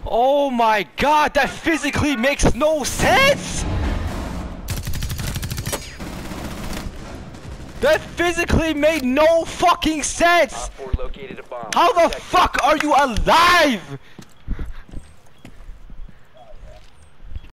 Oh my god, that physically makes no sense! That physically made no fucking sense! How the fuck are you alive?